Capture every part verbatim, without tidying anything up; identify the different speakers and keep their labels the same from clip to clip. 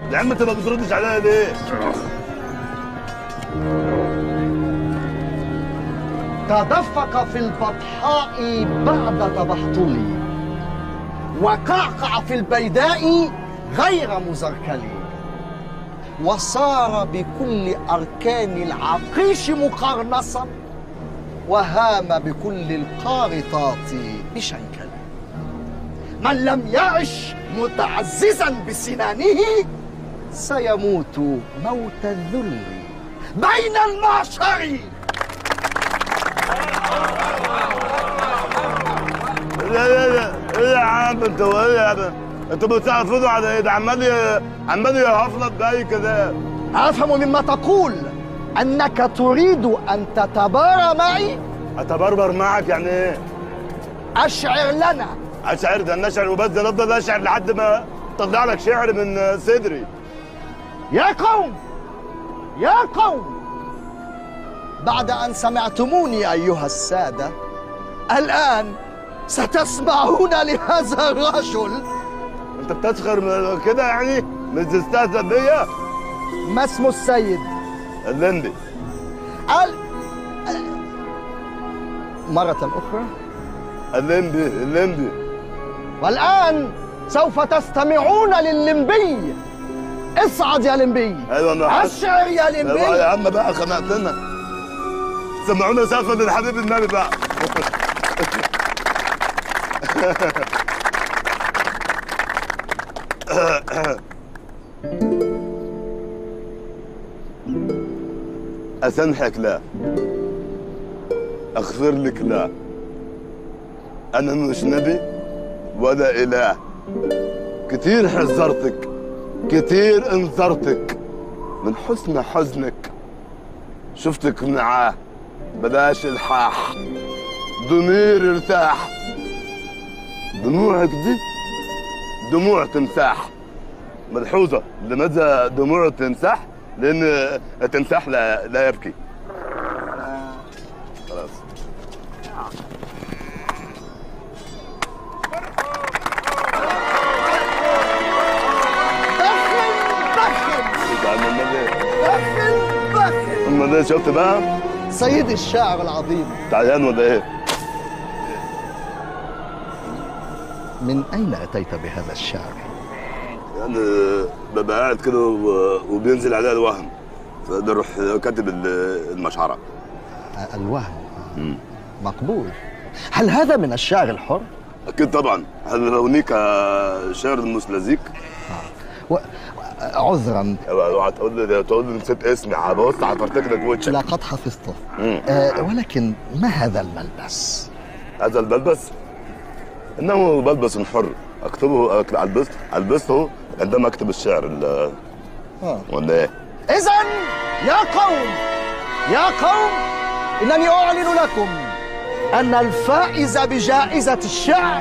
Speaker 1: يا عم انت ما بتردش عليا ليه؟
Speaker 2: تدفق في البطحاء بعد تبحطلي، وقعقع في البيداء غير مزركل، وصار بكل أركان العقيش مقرنصا، وهام بكل القارطات بشنكل. من لم يعش متعززا بسنانه سيموت موت الذل بين المعشر.
Speaker 1: لا لا لا ايه يا عم انت وايه يا عم؟ انتوا بتحافظوا على ايه؟ ده عمال عمال يهفلط باي كده.
Speaker 2: أفهم مما تقول أنك تريد أن تتبارى معي؟
Speaker 1: اتبربر معك يعني ايه؟
Speaker 2: أشعر لنا.
Speaker 1: اشعر؟ ده نشعر وبس، ده نفضل اشعر لحد ما طلع لك شعر من صدري.
Speaker 2: يا قوم يا قوم، بعد أن سمعتموني أيها السادة، الآن ستسمعون لهذا الرجل.
Speaker 1: انت بتسخر من كده يعني؟ مش تستهزأ بيا؟
Speaker 2: ما اسم السيد؟
Speaker 1: الليمبي.
Speaker 2: ال... مرة أخرى؟
Speaker 1: الليمبي الليمبي.
Speaker 2: والآن سوف تستمعون لللمبي. اصعد يا لمبي.
Speaker 1: ايوه انا
Speaker 2: اشعر يا لمبي.
Speaker 1: ايوه يا عم بقى خنقتنا. سمعونا سقفة للحبيب النبي بقى. أسامحك لا، أغفر لك لا، أنا مش نبي ولا إله. كتير حذرتك، كتير انذرتك، من حسن حزنك شفتك معاه. بلاش الحاح، ضمير ارتاح. دموعك دي دموع تمساح. ملحوظة، لماذا دموع تمساح؟ لأن التمساح لا, لا يبكي. خلاص.
Speaker 2: بخن بخن بخن بخن.
Speaker 1: أما ده شفت بقى؟
Speaker 2: سيدي الشاعر العظيم،
Speaker 1: تعيان ولا إيه؟
Speaker 2: من أين أتيت بهذا الشعر؟
Speaker 1: يعني ببقى قاعد كده وبينزل عليها الوهم، فده اروح كاتب المشعره.
Speaker 2: الوهم. مم. مقبول. هل هذا من الشعر الحر؟
Speaker 1: اكيد طبعا. هل هونيك شعر المسلزيك؟
Speaker 2: اه و... عذرا.
Speaker 1: اوعى تقول لي تقول لي نسيت اسمي، هبص هفرتك لك وشك.
Speaker 2: لقد حفظته. آه ولكن ما هذا الملبس؟
Speaker 1: هذا الملبس انه ملبس حر، اكتبه البسه البسه عندما اكتب الشعر ال
Speaker 2: اه
Speaker 1: ولا ايه؟
Speaker 2: اذا يا قوم يا قوم، انني اعلن لكم ان الفائز بجائزة الشعر،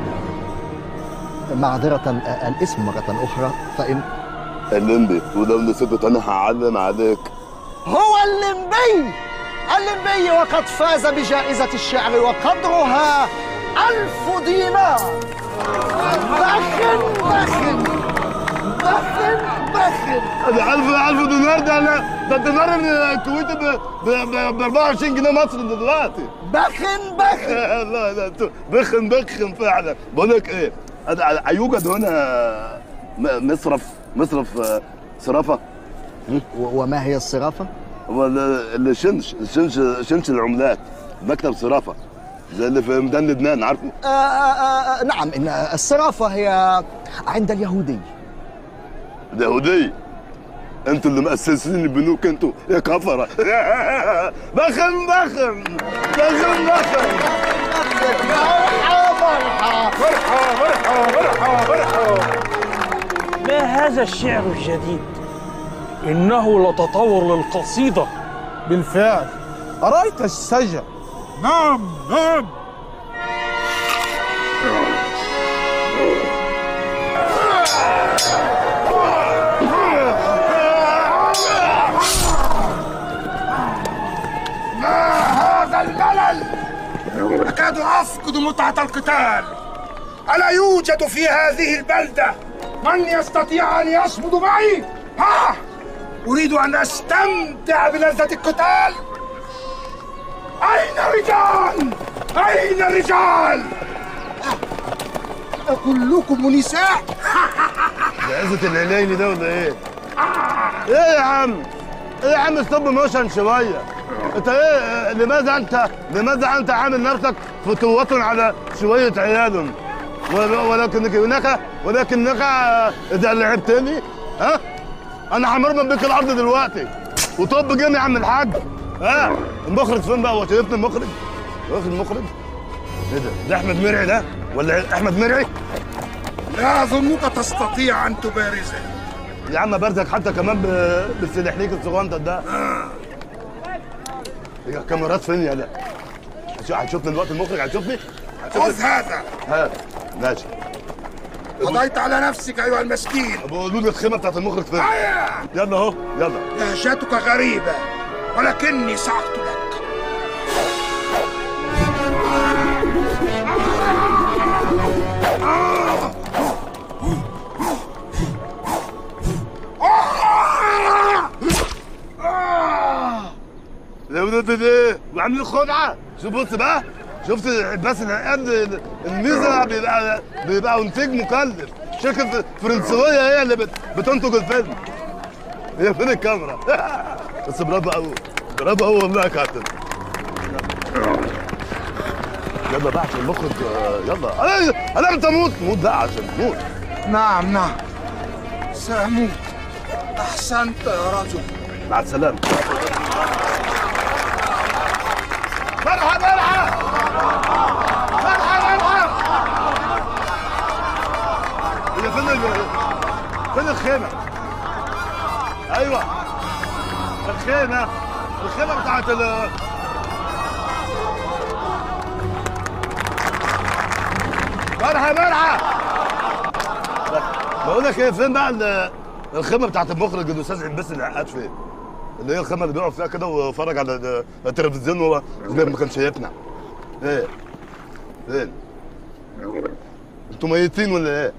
Speaker 2: معذرة الاسم مرة اخرى، فان
Speaker 1: الليمبي، ولو نسيت انا هعلم عليك.
Speaker 2: هو الليمبي. الليمبي وقد فاز بجائزة الشعر وقدرها ألف دينار. بخن بخن بخن بخن.
Speaker 1: ده ألف ألف دينار، ده أنا ده الدينار الكويتي ب أربعة وعشرين جنيه مصري دلوقتي.
Speaker 2: بخن بخن.
Speaker 1: لا لا بخن بخن فعلا. بقول لك إيه، أيوجد هنا مصرف مصرف صرافة؟
Speaker 2: وما هي الصرافة؟
Speaker 1: هو الشنش الشنش شنش العملات، مكتب صرافة زي اللي في ميدان لبنان، عارفه؟
Speaker 2: آه آه آه نعم، إن الصرافة هي عند اليهودي.
Speaker 1: اليهودي؟ انتوا اللي مؤسسين البنوك انتوا يا كفرة. بخن بخن بخن بخن.
Speaker 2: مرحبا مرحبا
Speaker 3: مرحبا مرحبا مرحبا. ما هذا الشعر الجديد؟ إنه لتطور للقصيدة.
Speaker 4: بالفعل أرأيت الشجر؟
Speaker 3: نعم نعم.
Speaker 5: ما هذا الملل؟ أكاد أفقد متعة القتال. ألا يوجد في هذه البلدة من يستطيع أن يصمد معي؟ ها؟ أريد أن أستمتع بلذة القتال. أين الرجال؟ أين الرجال؟ كلكم نساء؟
Speaker 1: ده عزة الهليلي ده ولا ايه؟ ايه يا عم؟ ايه يا عم ستوب موشن شوية؟ انت ايه لماذا انت لماذا انت عامل نفسك فتوة على شوية عيال؟ ولكنك هناك ولكنك اذا لعبتني ها؟ انا همرمم بك الارض دلوقتي وطب جيم يا عم الحاج. ها؟ المخرج فين بقى؟ هو شايفني المخرج؟ واخد المخرج؟ ايه ده؟ ده احمد مرعي ده؟ ولا احمد مرعي؟
Speaker 5: لا أظنك تستطيع أن تبارزه.
Speaker 1: يا عم بارزك حتى كمان بالسلحليك الصغنطة ده. هي الكاميرات فين يا لا؟ هتشوفني دلوقتي المخرج هتشوفني؟
Speaker 5: خذ هذا.
Speaker 1: ها ماشي.
Speaker 5: قضيت على نفسك أيها المسكين.
Speaker 1: بقولوا لي الخيمة بتاعت المخرج فين؟
Speaker 5: هيا.
Speaker 1: يلا أهو يلا.
Speaker 5: لهجتك غريبة ولكني سأقتلك.
Speaker 1: يا ولاد الايه؟ وعاملين خدعه، شوف بص بقى، شفت بس العقاد الميزه بيبقى بيبقى انتاج مكلف، شركه فرنسويه هي اللي بت... بتنتج الفيلم. هي فين الكاميرا؟ بس برافو قوي، برافو قوي والله يا كابتن. يلا بقى عشان المخرج يلا، انا انا انت موت موت بقى عشان موت.
Speaker 5: نعم نعم سأموت. أحسنت يا رجل.
Speaker 1: مع السلامة. مرحبا مرحبا مرحبا مرحبا. هي فين ال فين الخيمة؟ أيوه الخيمة الخيمة بتاعت ال مرحبا مرحبا. بقول لك ايه، فين بقى الخيمة بتاعت المخرج الأستاذ عباس العقاد فين؟ اللي هي الخيمة اللي بيقعد فيها كده ويتفرج على التلفزيون وهو زي ما كان شايفنا. ايه؟ فين؟ انتوا ميتين ولا ايه؟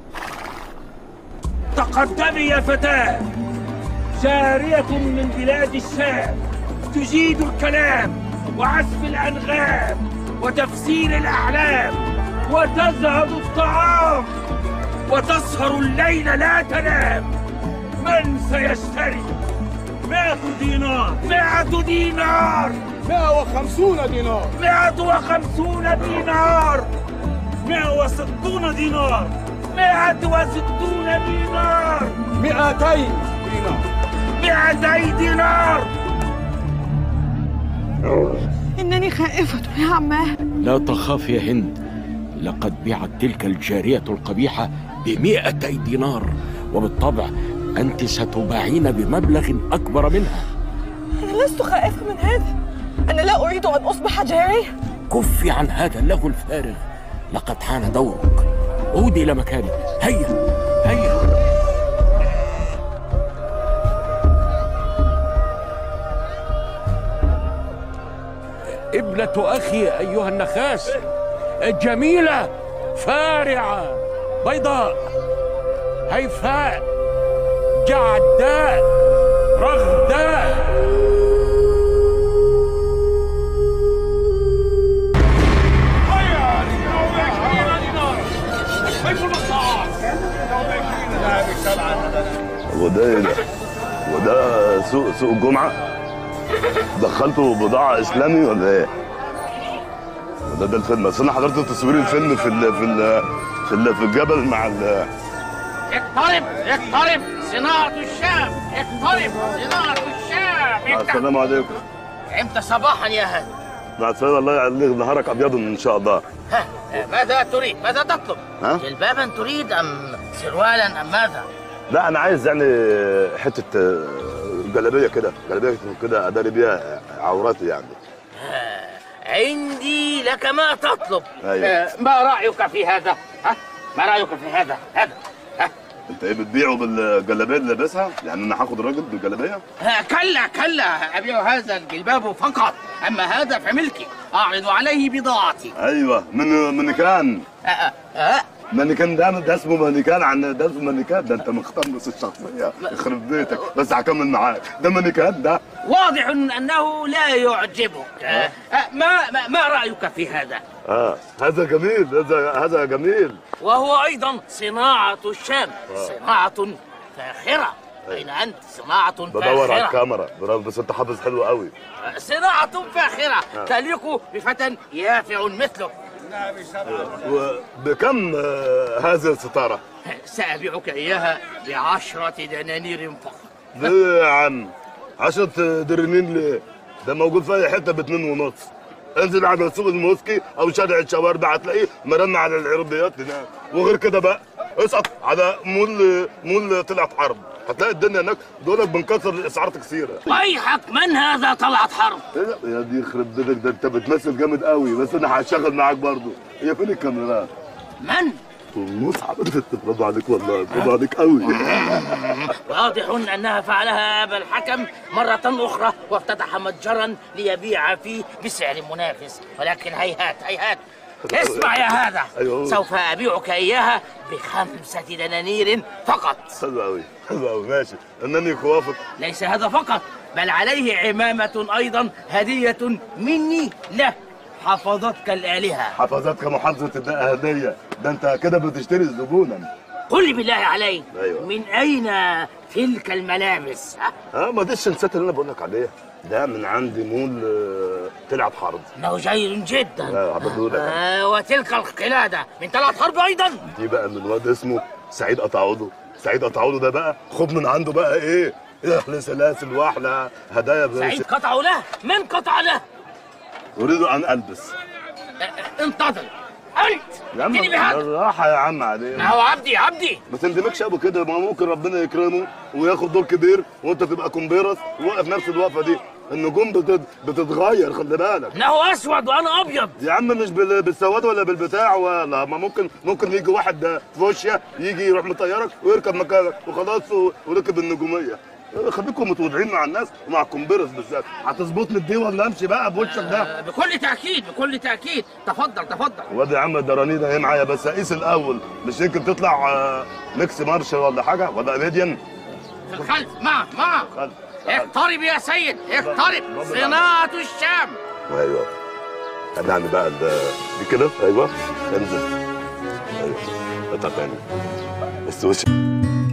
Speaker 3: تقدمي يا فتاة، جارية من بلاد الشام تجيد الكلام وعزف الأنغام وتفسير الأحلام وتزهد الطعام وتسهر الليل لا تنام. من سيشتري؟ مئة دينار مئة دينار
Speaker 4: مئة وخمسون دينار
Speaker 3: مئة وخمسون دينار مئة وستون دينار مئة وستون دينار
Speaker 4: مئتين دينار
Speaker 3: مئتي دينار.
Speaker 6: إنني خائفة يا عماه.
Speaker 7: لا تخاف يا هند، لقد بيعت تلك الجارية القبيحة بمئتي دينار، وبالطبع أنت ستباعين بمبلغ أكبر منها.
Speaker 6: أنا لست خائفة من هذا، أنا لا أريد أن أصبح جارية.
Speaker 7: كفي عن هذا اللهو الفارغ، لقد حان دورك. عودي إلى مكانك. هيا هيا. ابنة أخي أيها النخاس، جميلة فارعة بيضاء هيفاء جعداء رغداء.
Speaker 1: وده ايه ده؟ وده سوق سوق الجمعة؟ دخلتوا بضاعة إسلامي ولا ايه؟ وده ده الفيلم، بس أنا حضرت تصوير الفيلم في ال في ال في ال في الجبل مع ال
Speaker 8: اقترب اقترب صناعة الشام، اقترب صناعة الشام.
Speaker 1: مع السلامة عليكم.
Speaker 8: امتى صباحا يا هاني؟
Speaker 1: مع السلامة، الله يعليك نهارك أبيض إن شاء الله.
Speaker 8: ها ماذا تريد؟ ماذا تطلب؟
Speaker 1: ها؟
Speaker 8: جلبابا تريد أم سروالا أم ماذا؟
Speaker 1: لا أنا عايز يعني حتة جلابية كده، جلابية كده أداري بيها عوراتي يعني.
Speaker 8: ها. عندي لك ما تطلب.
Speaker 1: أيوة.
Speaker 8: آه ما رأيك في هذا؟ ها؟ ما رأيك في هذا؟ هذا ها؟
Speaker 1: انت ايه بتبيعه بالجلابيه اللي لابسها؟ يعني انا هاخد راجل بالجلابيه؟
Speaker 8: كلا كلا، ابيع هذا الجلباب فقط، اما هذا فملكي، اعرض عليه بضاعتي.
Speaker 1: ايوه، من من كان؟
Speaker 8: أه أه
Speaker 1: مانيكان ده ده اسمه مانيكان، عن ده اسمه مانيكان، ده انت مختمس الشخصيه يخرب بيتك. بس هكمل معاك، ده مانيكان ده.
Speaker 8: واضح انه لا يعجبك. أه؟ ما, ما ما رايك في هذا؟
Speaker 1: اه هذا جميل، هذا هذا جميل.
Speaker 8: وهو ايضا صناعه الشام. آه. صناعه فاخره. أين أنت؟ صناعة فاخرة.
Speaker 1: بدور على الكاميرا بس أنت حافظ حلو قوي.
Speaker 8: صناعة فاخرة آه. تليق بفتى يافع مثلك.
Speaker 1: وبكم هذه الستارة؟
Speaker 8: سأبيعك إياها بعشرة دنانير فقط.
Speaker 1: ليه يا عم؟ عشرة دنانير ليه؟ ده موجود في أي حتة باتنين ونص. انزل على سوق الموسكي أو شارع الشوارع هتلاقيه مرمى على العربيات هناك، وغير كده بقى اسقط على مول مول طلعت حرب، هتلاقي الدنيا هناك دول بنكسر الاسعار كثيره.
Speaker 8: ويحك من هذا طلعت حرب؟
Speaker 1: يا دي يخرب بيتك، ده انت بتمثل جامد قوي، بس انا هشتغل معاك برضه. هي فين الكاميرات؟
Speaker 8: من؟
Speaker 1: مصعب. برافو عليك والله، برافو عليك قوي.
Speaker 8: واضح انها فعلها ابا الحكم مره اخرى وافتتح متجرا ليبيع فيه بسعر منافس، ولكن هيهات هيهات. اسمع يا هذا، أيوه. سوف ابيعك اياها بخمسه دنانير فقط.
Speaker 1: حلو قوي حلو قوي، ماشي. انني خوافق.
Speaker 8: ليس هذا فقط، بل عليه عمامه ايضا هديه مني له. حفظتك الالهه.
Speaker 1: حفظتك محافظه الدقه هديه، ده انت كده بتشتري زبونا.
Speaker 8: قل لي بالله عليك،
Speaker 1: أيوه.
Speaker 8: من اين تلك الملابس؟
Speaker 1: ها؟ اه ما دي الشنسات اللي انا بقول لك عليها، ده من عند مول طلعت حرب.
Speaker 8: انه جيد جدا.
Speaker 1: اه هبدولك.
Speaker 8: آه وتلك القلاده من طلعت حرب ايضا.
Speaker 1: دي بقى من واد اسمه سعيد قطعوله. سعيد قطعوله ده بقى خد من عنده بقى ايه؟ احلى سلاسل واحلى هدايا.
Speaker 8: سعيد قطعوا له؟ من قطع له؟
Speaker 1: اريد ان البس.
Speaker 8: اه انتظر انت.
Speaker 1: يا عم بالراحه يا عم عليك.
Speaker 8: ما هو عبدي عبدي.
Speaker 1: ما تندمكش ابو كده، ما ممكن ربنا يكرمه وياخد دور كبير وانت تبقى كومبيرس وواقف نفس الوقفه دي. النجوم بتت... بتتغير، خلي بالك.
Speaker 8: انه اسود وانا ابيض.
Speaker 1: يا عم مش بال... بالسواد ولا بالبتاع، ولا ما ممكن ممكن يجي واحد فوشيا يجي يروح مطيرك ويركب مكانك وخلاص و... وركب النجوميه. خليكم متواضعين مع الناس ومع الكومبيرس بالذات. هتظبطني بدي ولا امشي بقى بوشك ده؟
Speaker 8: آه بكل تاكيد بكل تاكيد. تفضل تفضل.
Speaker 1: وادي يا عم الدراني ده ايه معايا، بس اقيس الاول، مش يمكن تطلع آه ميكس مارش ولا حاجه ولا اميديان.
Speaker 8: في الخلف معك معك.
Speaker 1: خلف.
Speaker 8: اقترب يا سيد اقترب. صناعه الشام.
Speaker 1: ايوه هنعمل بقى دي كده. ايوه انزل. ايوه اطلع تاني السويتش.